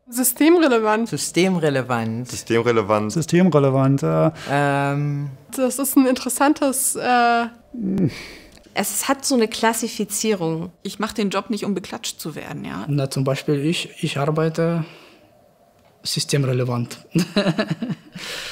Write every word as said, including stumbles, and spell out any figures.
Systemrelevant. Systemrelevant. Systemrelevant. Systemrelevant. Äh. Ähm. Das ist ein interessantes... Äh Es hat so eine Klassifizierung. Ich mache den Job nicht, um beklatscht zu werden, ja. Na, zum Beispiel ich, ich arbeite systemrelevant.